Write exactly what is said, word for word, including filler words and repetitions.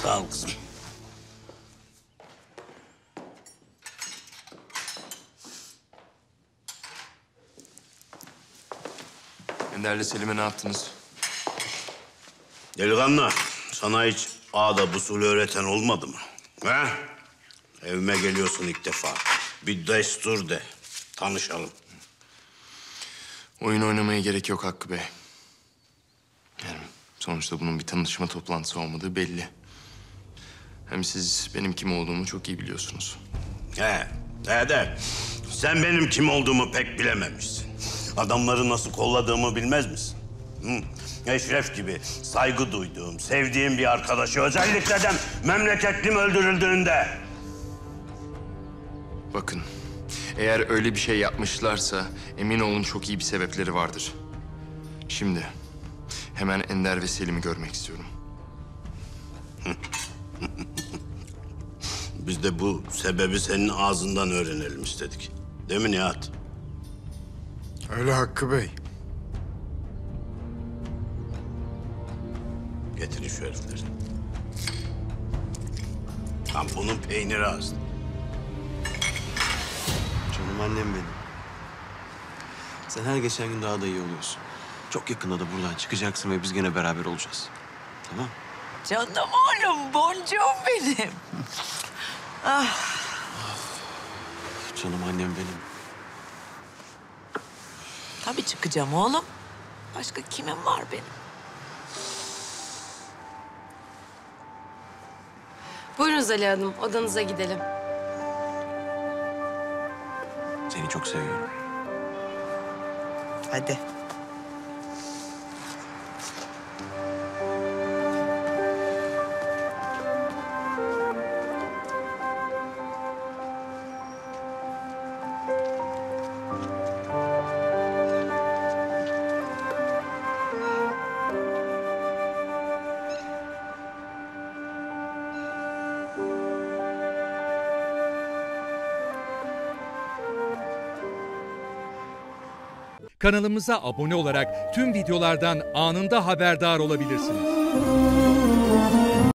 Sağ ol kızım. Ender'le Selim'e ne yaptınız? Delikanlı, sana hiç ağda usulü öğreten olmadı mı? He? Evime geliyorsun ilk defa. Bir destur de, tanışalım. Oyun oynamaya gerek yok Hakkı Bey. Yani sonuçta bunun bir tanışma toplantısı olmadığı belli. Hem siz benim kim olduğumu çok iyi biliyorsunuz. He, he de sen benim kim olduğumu pek bilememişsin. Adamları nasıl kolladığımı bilmez misin? Hı? Eşref gibi saygı duyduğum, sevdiğim bir arkadaşı özellikle de memleketlim öldürüldüğünde. Bakın, eğer öyle bir şey yapmışlarsa emin olun çok iyi bir sebepleri vardır. Şimdi hemen Ender ve Selim'i görmek istiyorum. Biz de bu sebebi senin ağzından öğrenelim istedik. Değil mi Nihat? Öyle Hakkı Bey. Getirin şu herifleri. Tam bunun peyniri az. Canım annem benim. Sen her geçen gün daha da iyi oluyorsun. Çok yakında da buradan çıkacaksın ve biz gene beraber olacağız. Tamam? Canım oğlum, boncuğum benim. Ah. Canım annem benim. Tabii çıkacağım oğlum. Başka kimim var benim? Buyurun Zeliha Hanım, odanıza gidelim. Seni çok seviyorum. Hadi. Kanalımıza abone olarak tüm videolardan anında haberdar olabilirsiniz.